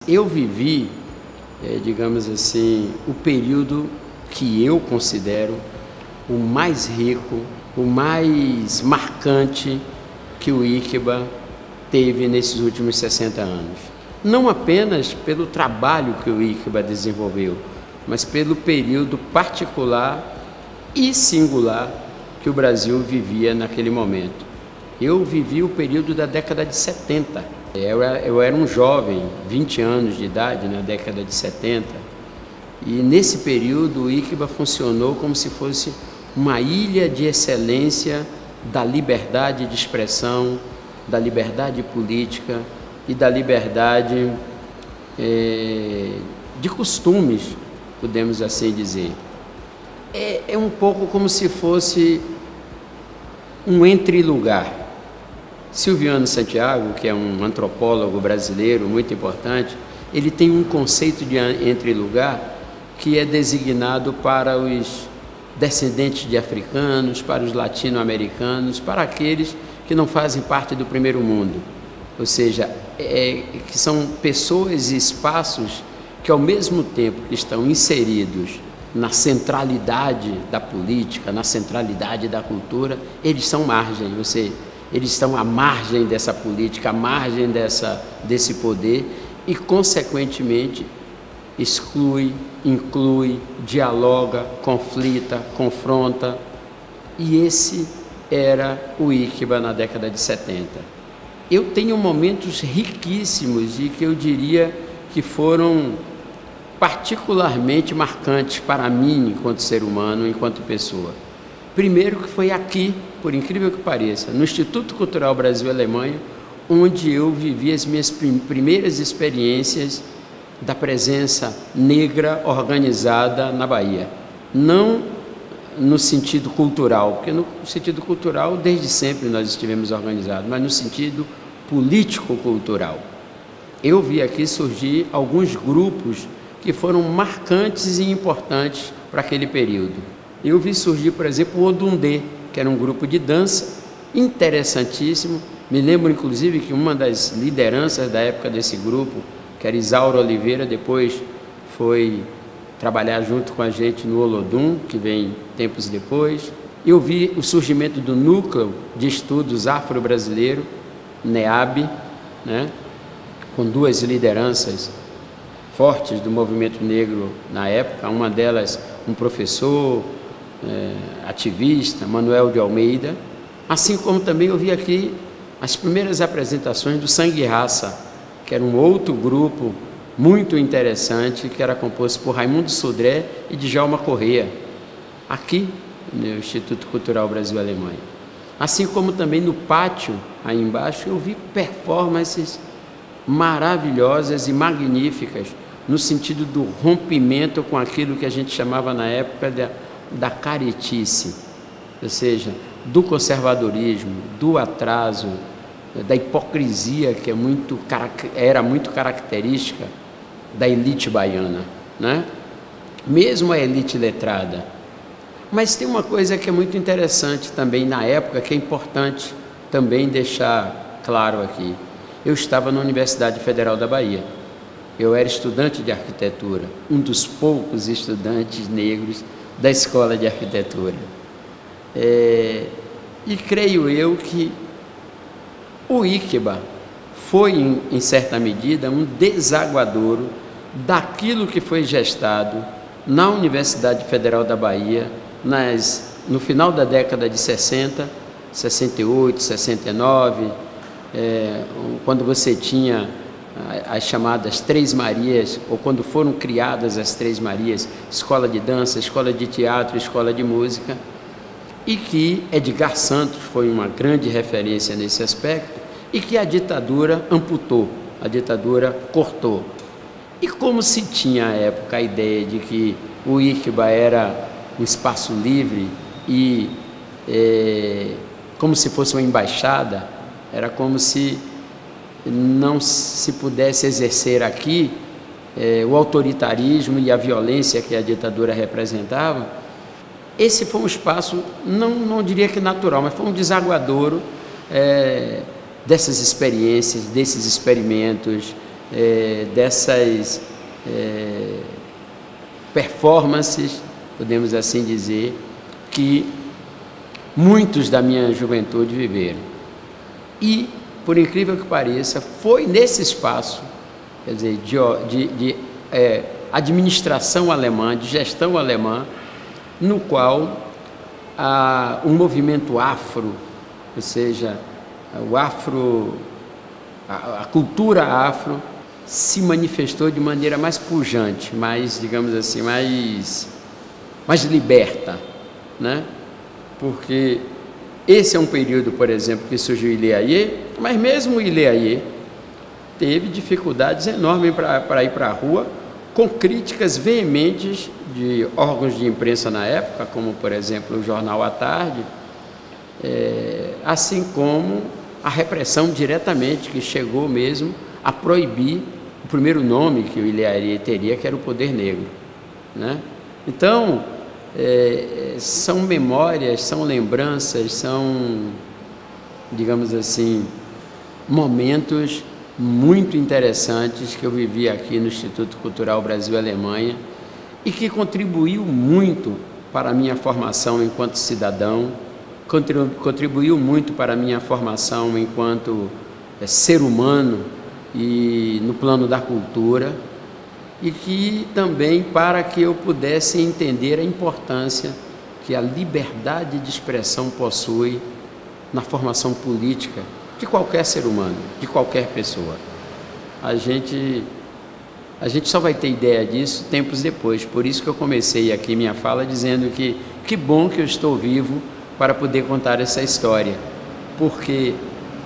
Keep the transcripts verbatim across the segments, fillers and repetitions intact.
Eu vivi, é, digamos assim, o período que eu considero o mais rico, o mais marcante que o ICBA teve nesses últimos sessenta anos. Não apenas pelo trabalho que o ICBA desenvolveu, mas pelo período particular e singular que o Brasil vivia naquele momento. Eu vivi o período da década de setenta. Eu era, eu era um jovem, vinte anos de idade, na década de setenta, e nesse período o ICBA funcionou como se fosse uma ilha de excelência da liberdade de expressão, da liberdade política e da liberdade é, de costumes, podemos assim dizer. É, é um pouco como se fosse um entre-lugar. Silviano Santiago, que é um antropólogo brasileiro muito importante, ele tem um conceito de entre-lugar que é designado para os descendentes de africanos, para os latino-americanos, para aqueles que não fazem parte do primeiro mundo, ou seja, é, que são pessoas e espaços que ao mesmo tempo que estão inseridos na centralidade da política, na centralidade da cultura, eles são margem, ou seja, eles estão à margem dessa política, à margem dessa, desse poder e, consequentemente, exclui, inclui, dialoga, conflita, confronta. E esse era o ICBA na década de setenta. Eu tenho momentos riquíssimos e que eu diria que foram particularmente marcantes para mim enquanto ser humano, enquanto pessoa. Primeiro que foi aqui, por incrível que pareça, no Instituto Cultural Brasil-Alemanha, onde eu vivi as minhas primeiras experiências da presença negra organizada na Bahia. Não no sentido cultural, porque no sentido cultural desde sempre nós estivemos organizados, mas no sentido político-cultural. Eu vi aqui surgir alguns grupos que foram marcantes e importantes para aquele período. Eu vi surgir, por exemplo, o Odundê, que era um grupo de dança interessantíssimo. Me lembro, inclusive, que uma das lideranças da época desse grupo, que era Isaura Oliveira, depois foi trabalhar junto com a gente no Olodum, que vem tempos depois. Eu vi o surgimento do Núcleo de Estudos Afro-Brasileiro, NEAB, né, com duas lideranças fortes do movimento negro na época, uma delas um professor, é, ativista, Manuel de Almeida, assim como também eu vi aqui as primeiras apresentações do Sangue e Raça, que era um outro grupo muito interessante, que era composto por Raimundo Sodré e Djalma Corrêa, aqui no Instituto Cultural Brasil-Alemanha. Assim como também no pátio, aí embaixo, eu vi performances maravilhosas e magníficas, no sentido do rompimento com aquilo que a gente chamava na época da, da caretice, ou seja, do conservadorismo, do atraso, da hipocrisia que é muito, era muito característica da elite baiana, né? Mesmo a elite letrada. Mas tem uma coisa que é muito interessante também na época, que é importante também deixar claro aqui. Eu estava na Universidade Federal da Bahia. Eu era estudante de arquitetura, um dos poucos estudantes negros da Escola de Arquitetura. É, e creio eu que o ICBA foi, em, em certa medida, um desaguadouro daquilo que foi gestado na Universidade Federal da Bahia nas, no final da década de sessenta, sessenta e oito, sessenta e nove, é, quando você tinha as chamadas Três Marias, ou quando foram criadas as Três Marias, escola de dança, escola de teatro, escola de música, e que Edgar Santos foi uma grande referência nesse aspecto, e que a ditadura amputou, a ditadura cortou. E como se tinha à época a ideia de que o ICBA era um espaço livre e é, como se fosse uma embaixada, era como se não se pudesse exercer aqui é, o autoritarismo e a violência que a ditadura representava. Esse foi um espaço, não, não diria que natural, mas foi um desaguadouro é, dessas experiências, desses experimentos, é, dessas é, performances, podemos assim dizer, que muitos da minha juventude viveram. E, por incrível que pareça, foi nesse espaço, quer dizer, de, de, de é, administração alemã, de gestão alemã, no qual a, um movimento afro, ou seja, o afro, a, a cultura afro, se manifestou de maneira mais pujante, mais, digamos assim, mais, mais liberta, né? Porque esse é um período, por exemplo, que surgiu o Ileayê, mas mesmo o Ileayê teve dificuldades enormes para ir para a rua, com críticas veementes de órgãos de imprensa na época, como, por exemplo, o Jornal à Tarde, é, assim como a repressão diretamente, que chegou mesmo a proibir o primeiro nome que o Ileayê teria, que era o Poder Negro, né? Então, é, são memórias, são lembranças, são, digamos assim, momentos muito interessantes que eu vivi aqui no Instituto Cultural Brasil-Alemanha e que contribuiu muito para a minha formação enquanto cidadão, contribuiu muito para a minha formação enquanto é, ser humano e no plano da cultura, e que também para que eu pudesse entender a importância que a liberdade de expressão possui na formação política de qualquer ser humano, de qualquer pessoa. A gente, a gente só vai ter ideia disso tempos depois, por isso que eu comecei aqui minha fala dizendo que que bom que eu estou vivo para poder contar essa história, porque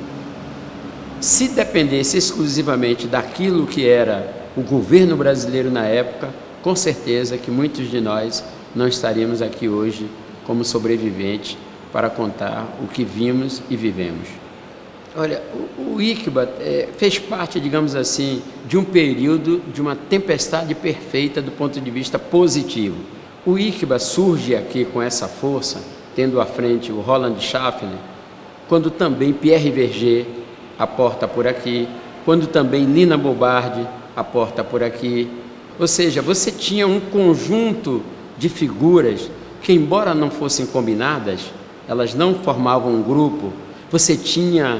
se dependesse exclusivamente daquilo que era o governo brasileiro na época, com certeza que muitos de nós não estaríamos aqui hoje como sobreviventes para contar o que vimos e vivemos. Olha, o, o ICBA é, fez parte, digamos assim, de um período de uma tempestade perfeita do ponto de vista positivo. O ICBA surge aqui com essa força, tendo à frente o Roland Schaffner, quando também Pierre Verger aporta por aqui, quando também Lina Bobardi aporta por aqui. Ou seja, você tinha um conjunto de figuras que, embora não fossem combinadas, elas não formavam um grupo. Você tinha,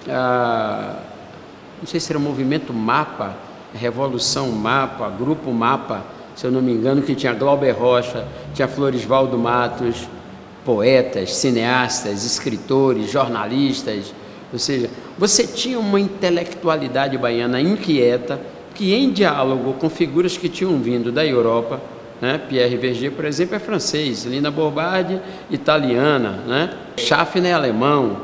ah, não sei se era o Movimento Mapa, Revolução Mapa, Grupo Mapa, se eu não me engano, que tinha Glauber Rocha, tinha Floresvaldo Matos, poetas, cineastas, escritores, jornalistas. Ou seja, você tinha uma intelectualidade baiana inquieta, que em diálogo com figuras que tinham vindo da Europa, né? Pierre Verger, por exemplo, é francês, Lina Bobardi, italiana, né? Schaffner é alemão,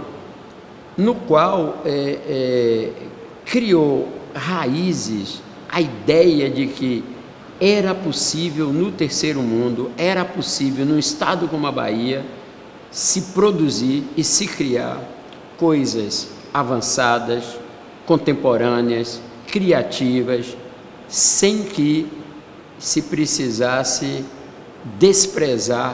no qual é, é, criou raízes, a ideia de que era possível no terceiro mundo, era possível num estado como a Bahia, se produzir e se criar coisas avançadas, contemporâneas, criativas, sem que se precisasse desprezar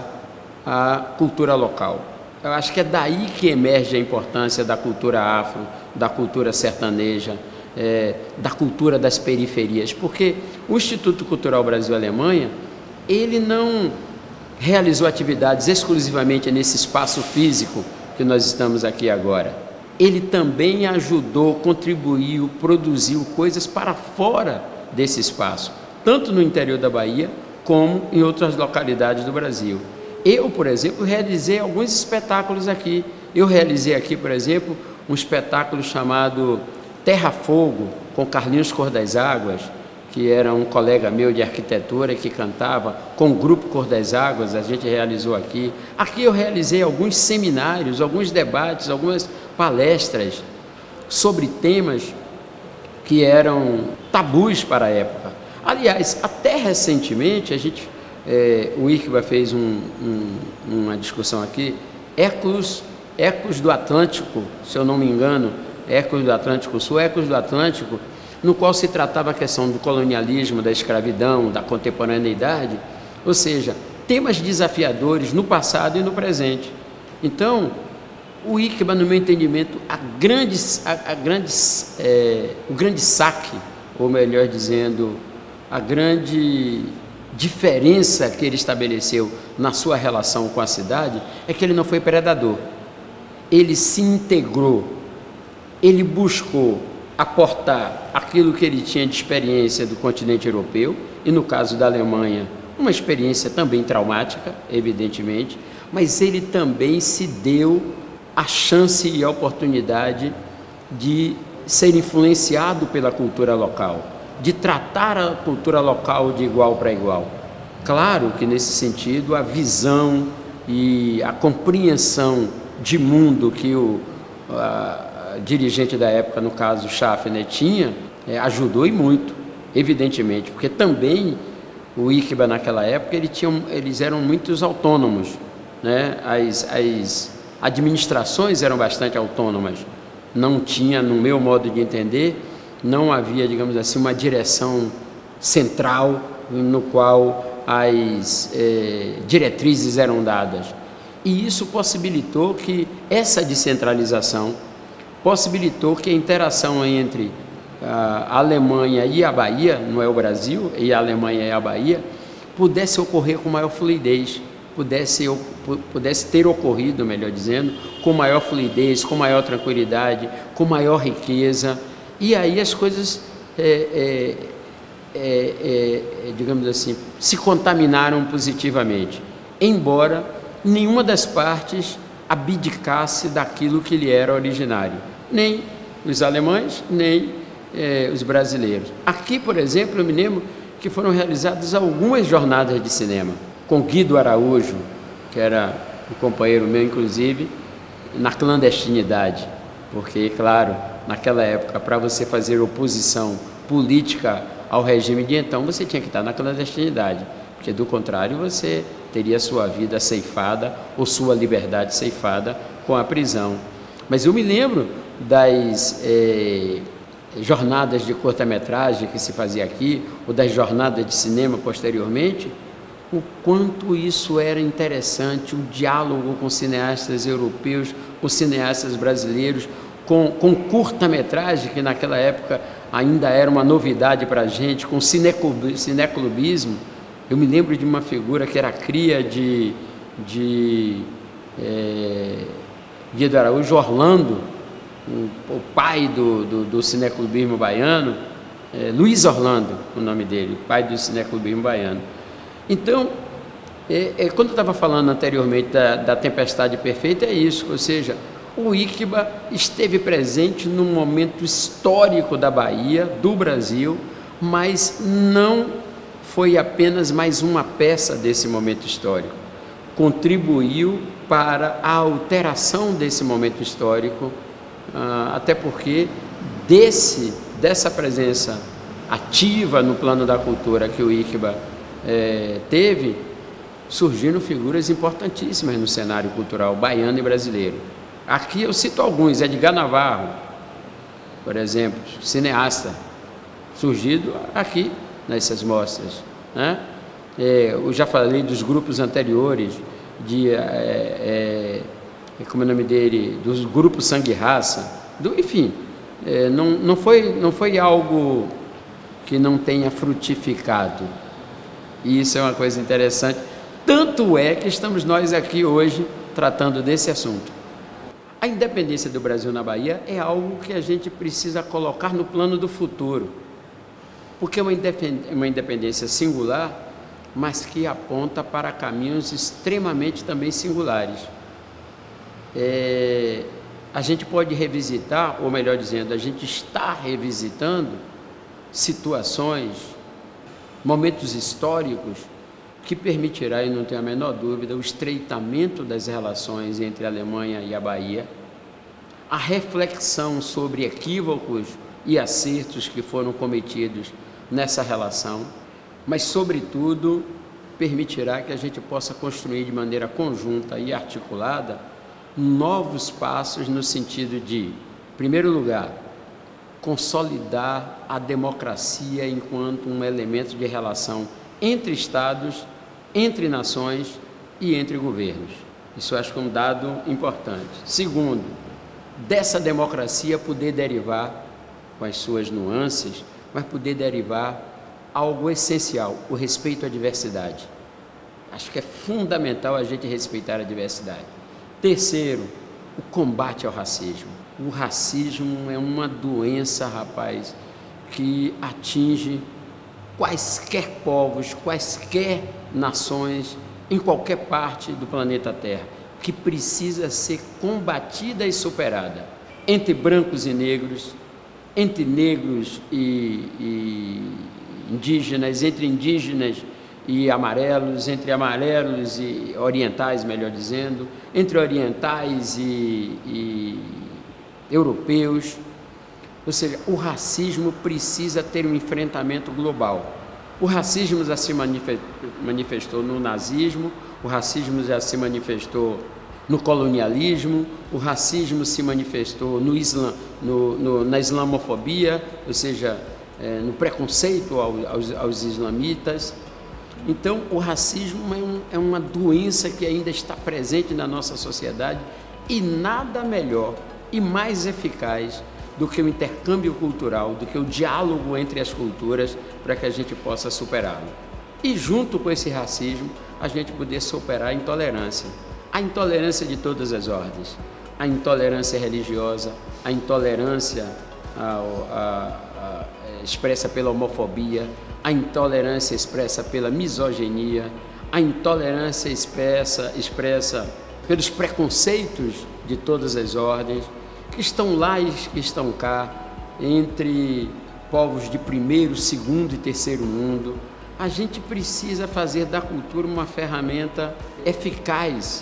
a cultura local. Eu acho que é daí que emerge a importância da cultura afro, da cultura sertaneja, é, da cultura das periferias, porque o Instituto Cultural Brasil-Alemanha, ele não realizou atividades exclusivamente nesse espaço físico que nós estamos aqui agora. Ele também ajudou, contribuiu, produziu coisas para fora desse espaço, tanto no interior da Bahia, como em outras localidades do Brasil. Eu, por exemplo, realizei alguns espetáculos aqui. Eu realizei aqui, por exemplo, um espetáculo chamado Terra Fogo, com Carlinhos Cor das Águas, que era um colega meu de arquitetura que cantava com o Grupo Cor das Águas, a gente realizou aqui. Aqui eu realizei alguns seminários, alguns debates, algumas palestras sobre temas que eram tabus para a época. Aliás, até recentemente, a gente, é, o ICBA fez um, um, uma discussão aqui, Ecos, Ecos do Atlântico, se eu não me engano, Ecos do Atlântico Sul, Ecos do Atlântico, no qual se tratava a questão do colonialismo, da escravidão, da contemporaneidade, ou seja, temas desafiadores no passado e no presente. Então, o ICBA, no meu entendimento, a grande, a, a grande, é, o grande saque ou melhor dizendo, a grande diferença que ele estabeleceu na sua relação com a cidade é que ele não foi predador. Ele se integrou, ele buscou aportar aquilo que ele tinha de experiência do continente europeu, e no caso da Alemanha, uma experiência também traumática, evidentemente, mas ele também se deu a chance e a oportunidade de ser influenciado pela cultura local, de tratar a cultura local de igual para igual. Claro que, nesse sentido, a visão e a compreensão de mundo que o a, a dirigente da época, no caso Schaffner, tinha, é, ajudou e muito, evidentemente, porque também o ICBA naquela época ele tinha, eles eram muitos autônomos, né? As, as administrações eram bastante autônomas, não tinha, no meu modo de entender, não havia, digamos assim, uma direção central no qual as eh, diretrizes eram dadas. E isso possibilitou que essa descentralização possibilitou que a interação entre a Alemanha e a Bahia, não é o Brasil, e a Alemanha e a Bahia, pudesse ocorrer com maior fluidez, pudesse, pudesse ter ocorrido, melhor dizendo, com maior fluidez, com maior tranquilidade, com maior riqueza, e aí as coisas, é, é, é, é, digamos assim, se contaminaram positivamente, embora nenhuma das partes abdicasse daquilo que lhe era originário, nem os alemães, nem Eh, os brasileiros. Aqui, por exemplo, eu me lembro que foram realizadas algumas jornadas de cinema, com Guido Araújo, que era um companheiro meu, inclusive, na clandestinidade, porque, claro, naquela época, para você fazer oposição política ao regime de então, você tinha que estar na clandestinidade, porque, do contrário, você teria sua vida ceifada ou sua liberdade ceifada com a prisão. Mas eu me lembro das... Eh, jornadas de curta-metragem que se fazia aqui, ou das jornadas de cinema posteriormente, o quanto isso era interessante, o diálogo com cineastas europeus, com cineastas brasileiros, com, com curta-metragem, que naquela época ainda era uma novidade para a gente, com cineclub, cineclubismo. Eu me lembro de uma figura que era cria de, de é, Guido Araújo, Orlando, O, o pai do, do, do cineclubismo baiano, é, Luiz Orlando, o nome dele, pai do cineclubismo baiano. Então, é, é, quando eu estava falando anteriormente da, da Tempestade Perfeita, é isso, ou seja, o ICBA esteve presente num momento histórico da Bahia, do Brasil, mas não foi apenas mais uma peça desse momento histórico. Contribuiu para a alteração desse momento histórico, Uh, até porque desse, dessa presença ativa no plano da cultura que o ICBA eh, teve, surgiram figuras importantíssimas no cenário cultural baiano e brasileiro. Aqui eu cito alguns: Edgar Navarro, por exemplo, cineasta, surgido aqui nessas mostras, né? Eh, eu já falei dos grupos anteriores, de... Eh, eh, como é o nome dele, dos grupos Sangue e Raça, do, enfim, é, não, não, foi, não foi algo que não tenha frutificado. E isso é uma coisa interessante, tanto é que estamos nós aqui hoje tratando desse assunto. A independência do Brasil na Bahia é algo que a gente precisa colocar no plano do futuro, porque é uma independência, uma independência singular, mas que aponta para caminhos extremamente também singulares. É, a gente pode revisitar, ou melhor dizendo, a gente está revisitando situações, momentos históricos que permitirá, e não tenho a menor dúvida, o estreitamento das relações entre a Alemanha e a Bahia, a reflexão sobre equívocos e acertos que foram cometidos nessa relação, mas, sobretudo, permitirá que a gente possa construir de maneira conjunta e articulada novos passos no sentido de, em primeiro lugar, consolidar a democracia enquanto um elemento de relação entre Estados, entre nações e entre governos. Isso eu acho que é um dado importante. Segundo, dessa democracia poder derivar, com as suas nuances, vai poder derivar algo essencial, o respeito à diversidade. Acho que é fundamental a gente respeitar a diversidade. Terceiro, o combate ao racismo. O racismo é uma doença, rapaz, que atinge quaisquer povos, quaisquer nações, em qualquer parte do planeta Terra, que precisa ser combatida e superada. Entre brancos e negros, entre negros e, e indígenas, entre indígenas e amarelos, entre amarelos e orientais, melhor dizendo, entre orientais e, e europeus. Ou seja, o racismo precisa ter um enfrentamento global. O racismo já se manifestou no nazismo, o racismo já se manifestou no colonialismo, o racismo se manifestou no islam, no, no, na islamofobia, ou seja, é, no preconceito ao, aos, aos islamitas. Então, o racismo é, um, é uma doença que ainda está presente na nossa sociedade e nada melhor e mais eficaz do que o intercâmbio cultural, do que o diálogo entre as culturas para que a gente possa superá-lo. E junto com esse racismo, a gente poder superar a intolerância. A intolerância de todas as ordens, a intolerância religiosa, a intolerância a, a, a, expressa pela homofobia, a intolerância expressa pela misoginia, a intolerância expressa, expressa pelos preconceitos de todas as ordens, que estão lá e que estão cá, entre povos de primeiro, segundo e terceiro mundo. A gente precisa fazer da cultura uma ferramenta eficaz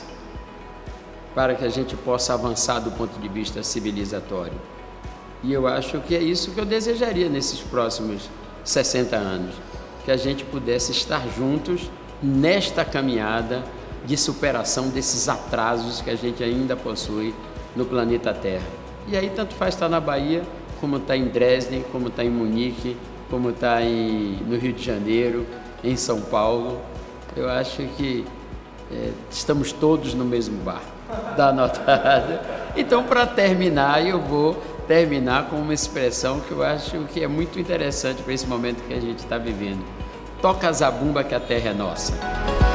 para que a gente possa avançar do ponto de vista civilizatório. E eu acho que é isso que eu desejaria nesses próximos sessenta anos, que a gente pudesse estar juntos nesta caminhada de superação desses atrasos que a gente ainda possui no planeta Terra. E aí tanto faz estar na Bahia, como está em Dresden, como está em Munique, como está no Rio de Janeiro, em São Paulo. Eu acho que é, estamos todos no mesmo barco. Dá notado. Então, para terminar, eu vou terminar com uma expressão que eu acho que é muito interessante para esse momento que a gente está vivendo. Toca a zabumba que a terra é nossa.